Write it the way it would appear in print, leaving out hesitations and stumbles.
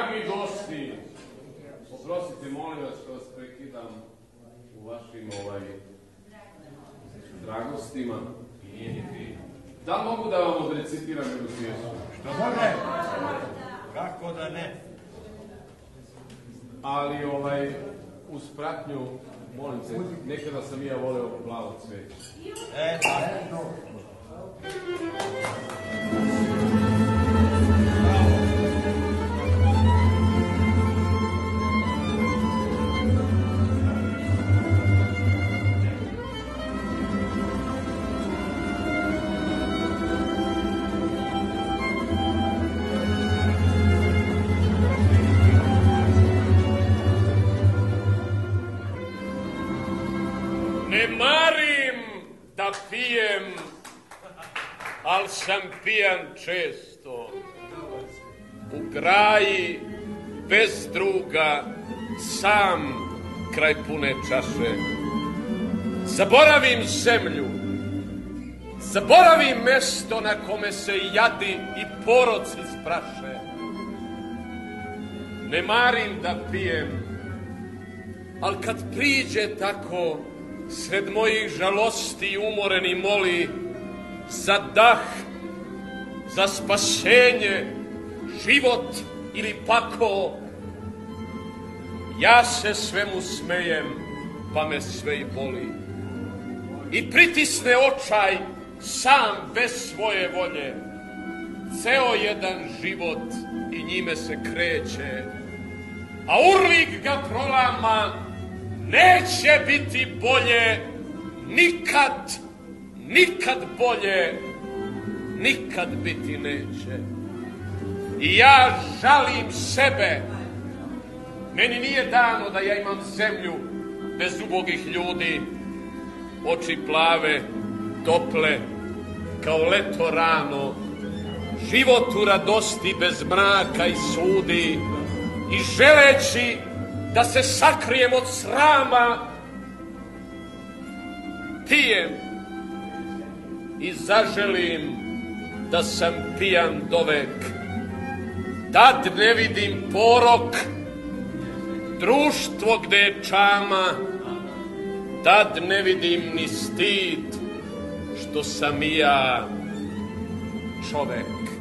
Dragi gosti, oprostite, molim vas što vas prekidam u vašim dragostima. Da li mogu da vam odrecitiram jednu pjesmu? Što može? Kako da ne? Ali uz pratnju, molim se, nekada sam ja voleo plavo cveće. Ne marim da pijem, al sam pijan često. U graji, bez druga, sam kraj pune čaše. Zaboravim zemlju, zaboravim mesto na kome se jadi i poroci spraše. Ne marim da pijem, al kad priđe tako, sred mojih žalosti i umoreni moli za dah, za spasenje, život ili pako, ja se svemu smejem, pa me sve i boli. I pritisne očaj sam bez svoje volje, ceo jedan život i njime se kreće, a urlik ga prolama. Neće biti bolje, nikad, nikad bolje, nikad biti neće. I ja žalim sebe, meni nije dano da ja imam zemlju bez ubogih ljudi, oči plave, tople, kao leto rano, život u radosti bez mraka i sudi, i želeći da se sakrijem od srama, pijem i zaželim da sam pijan dovek. Tad ne vidim porok, društvo gde je čama, tad ne vidim ni stid što sam i ja čovek.